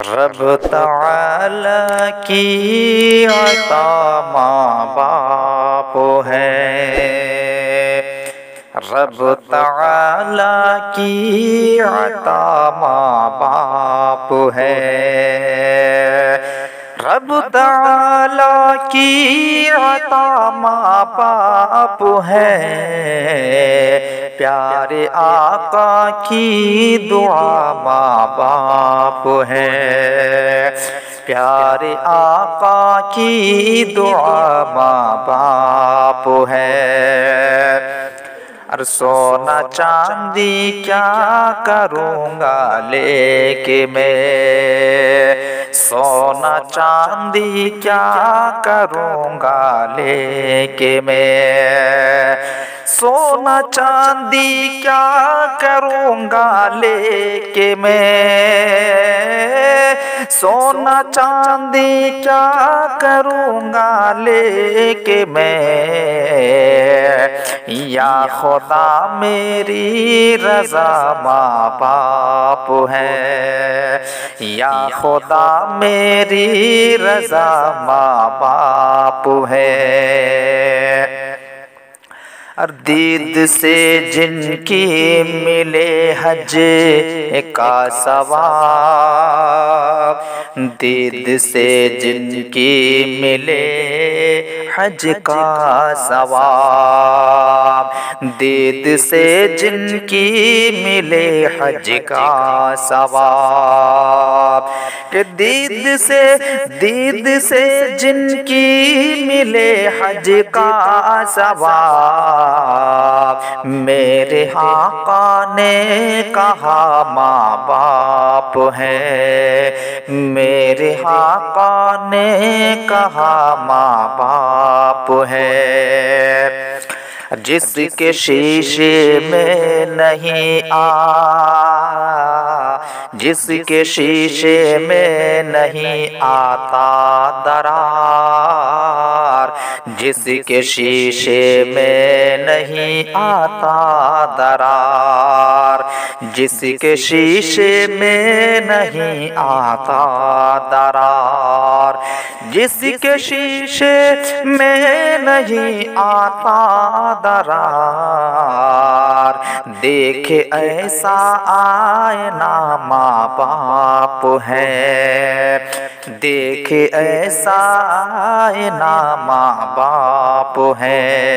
रब तआला की अता माँ बाप है। रब तआला की अता माँ बाप है। रब तआला की अता माँ बाप है। प्यारे आका की दुआ माँ बाप है। प्यारे आका की दुआ माँ बाप है। अरे सोना चांदी क्या करूँगा लेके मैं। सोना चांदी क्या करूँगा लेके मैं। सोना चांदी क्या करूँगा लेके मैं। सोना चांदी क्या करूँगा लेके मैं। या खुदा मेरी रज़ा माँ बाप है। या खुदा मेरी रज़ा माँ बाप है। दीद से जिनकी मिले हज का सवाब। दीद से जिनकी मिले हज का सवाब। दीद से जिनकी मिले हज का सवाब। कि दीद से जिनकी मिले हज का सवाब। मेरे आका ने कहा माँ बाप है। मेरे आका ने कहा माँ बाप है। जिसके शीशे में नहीं जिसके शीशे में नहीं आता दरार। जिसके शीशे में नहीं आता दरार। जिसके शीशे में नहीं आता दरार। जिसके शीशे में नहीं आता दरार। देखे ऐसा आईना माँ बाप है। देखे ऐसा आईना माँ बाप है।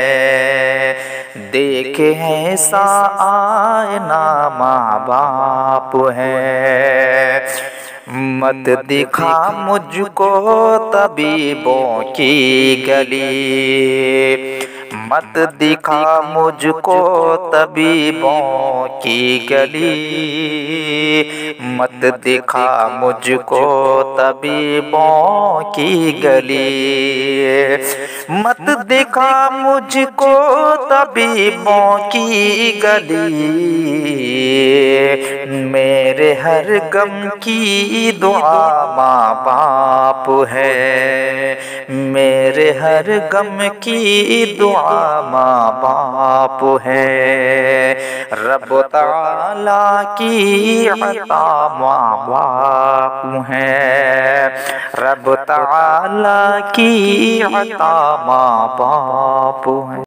देखे ऐसा आईना माँ बाप है। मत दिखा मुझको तबीबों की गली। मत दिखा मुझको तबीबों की गली। मत दिखा मुझको तबीबों की गली। मत दिखा मुझको तबीबों की गली। मेरे हर गम की दुआ माँ बाप है। मेरे हर गम की दुआ माँ बाप है। रब तआला की अता माँ बाप है। रब तआला की अता माँ बाप है।